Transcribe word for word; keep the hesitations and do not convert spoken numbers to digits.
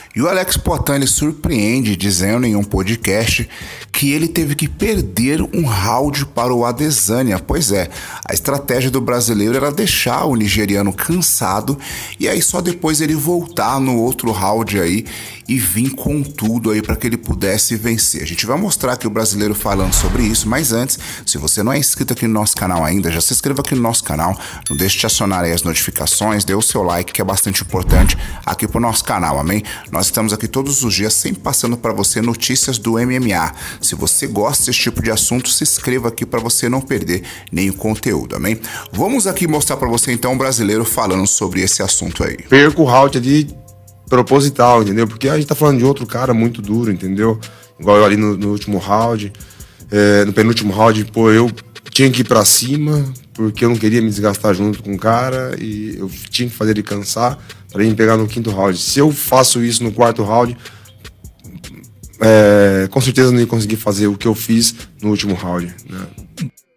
E o Alex Poatan ele surpreende dizendo em um podcast que ele teve que perder um round para o Adesanya. Pois é, a estratégia do brasileiro era deixar o nigeriano cansado e aí só depois ele voltar no outro round aí e vir com tudo aí para que ele pudesse vencer. A gente vai mostrar aqui o brasileiro falando sobre isso, mas antes, se você não é inscrito aqui no nosso canal ainda, já se inscreva aqui no nosso canal, não deixe de acionar aí as notificações, dê o seu like que é bastante importante aqui pro nosso canal, amém? Nós estamos aqui todos os dias sempre passando para você notícias do M M A. Se você gosta desse tipo de assunto, se inscreva aqui para você não perder nenhum conteúdo, amém? Vamos aqui mostrar para você então um brasileiro falando sobre esse assunto aí. Perco o round ali proposital, entendeu? Porque a gente tá falando de outro cara muito duro, entendeu? Igual eu ali no, no último round, é, no penúltimo round, pô, eu tinha que ir pra cima, porque eu não queria me desgastar junto com o cara e eu tinha que fazer ele cansar para ele me pegar no quinto round. Se eu faço isso no quarto round, é, com certeza não ia conseguir fazer o que eu fiz no último round, né?